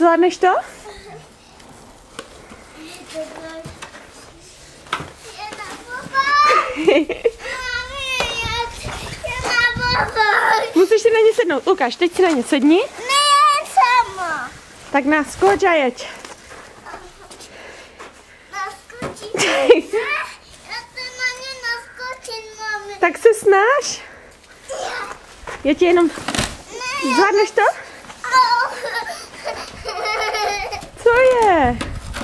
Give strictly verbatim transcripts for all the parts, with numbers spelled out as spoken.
Zvládneš to? Musíš si na ně sednout. Lukáš, teď si na ně sedni. Ne, sama. Tak naskoč a jeď. Naskočím. Já se na ně naskočím, mami. Tak se snaž. Já ti jenom... Zvládneš to? Co je?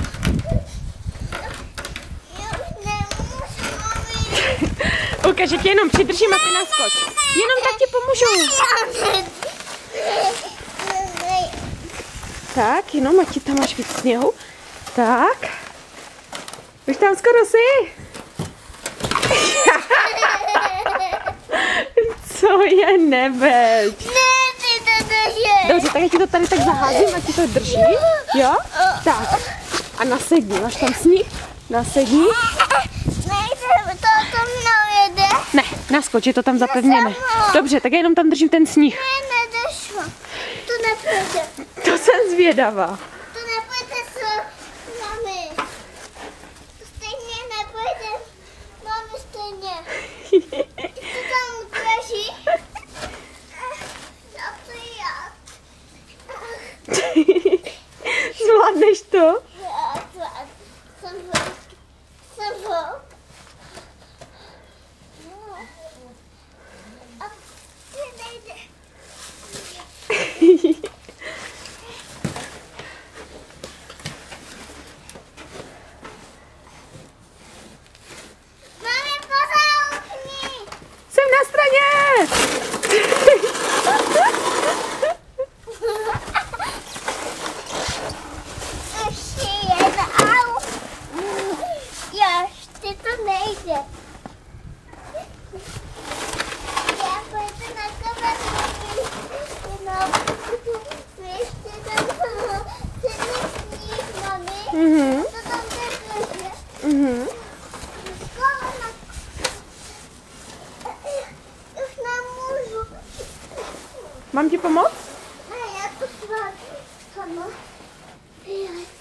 Lukáš, že tě jenom přidržím a ty naskoč. Jenom tak ti pomůžu. Tak, jenom ať ti tam máš víc sněhu. Tak. Už tam skoro jsi. Co je nebeď? Ne, ty to držíš. Dobře, tak já ti to tady tak zaházím, ať ti to drží. Jo? Tak. A nasedni, máš tam sníh? Nasedni. Nejde, to tam nejde. Ne, naskoč, je to tam zapevněné. Dobře, tak já jenom tam držím ten sníh. Ne, nedešlo. To nepůjde. To jsem zvědavá. To nepůjde s mami. To stejně nepůjde. Mami, stejně. To tam drží. Já to já. Zvládneš to? Já to jsem ho. Jsem ho. A ty nejde. Mami, pozoukni. Jsem na straně! Ještě jedna, au. Ještě to nejde. Já půjdu na tebe, jenom ještě tam silný sníh, mami. Mhm. To tam nepůjde. Mhm. Už nemůžu. Mám ti pomoct? Ne, já to zvládnu sama. Já